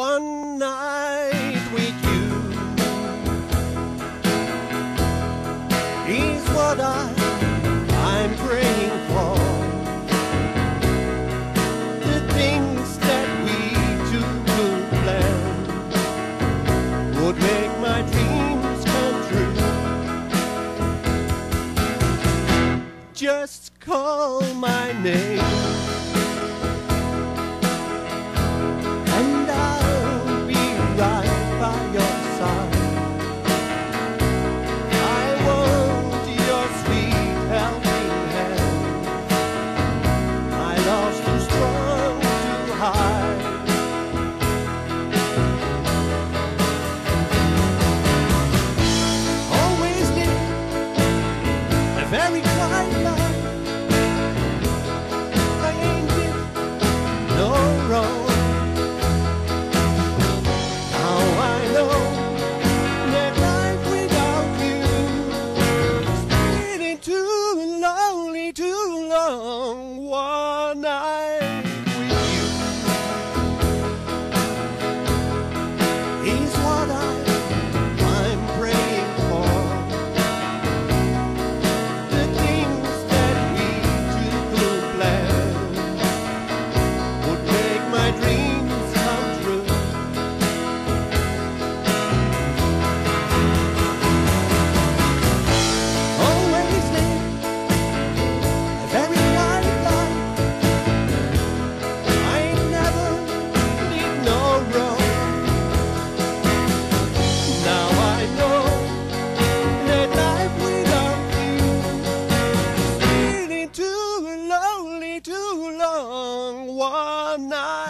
one night with you is what I'm praying for. The things that we two could plan would make my dreams come true. Just call my name and I'll be right by your side. I want your sweet helping hand. My love's too strong to hide. Always live a very quiet life. I ain't did no wrong. Too long, one night with you is what I'm praying for. The things that we two could plan would make my dreams come true. Always live very quiet life. I never did no wrong. Now I know that life without you is really too lonely, too long. One night